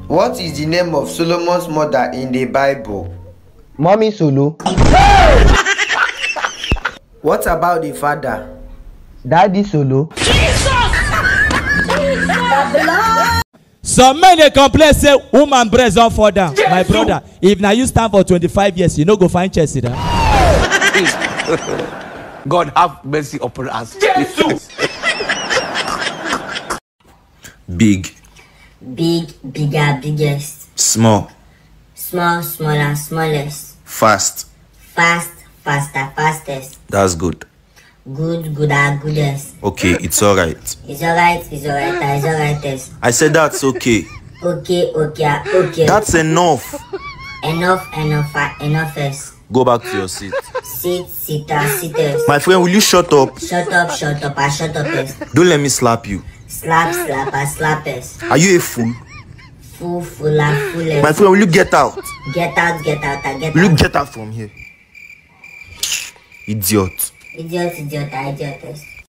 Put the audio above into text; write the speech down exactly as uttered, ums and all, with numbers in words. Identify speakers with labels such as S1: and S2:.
S1: What is the name of Solomon's mother in the Bible?
S2: Mommy Solo.
S1: What about the father?
S2: Daddy Solo.
S3: Some men dey complain say woman breast don fall down. Yes, my brother, so. If na you stand for twenty-five years, you no go find Chelsea down.
S4: God have mercy upon us. Yes,
S5: big.
S6: Big, bigger, biggest.
S5: Small.
S6: Small, smaller, smallest.
S5: Fast.
S6: Fast, faster, fastest.
S5: That's good.
S6: Good, gooder, goodest.
S5: Okay, it's alright.
S6: It's alright, it's alright, it's alrightest.
S5: I said that's okay.
S6: Okay, okay, okay.
S5: That's enough.
S6: Enough, enough, enoughest.
S5: Go back to your seat.
S6: Sit, sitter, sittest.
S5: My friend, will you shut up?
S6: Shut up, shut up, I shut upest.
S5: Don't let me slap you.
S6: Slap, slap, I slappest.
S5: Are you a fool?
S6: Fool, fuller, fullest.
S5: My friend, will you get out?
S6: Get out, get out, I get
S5: will
S6: out.
S5: Will you get out from here? Idiot.
S6: Idiot, idiot, idiotest.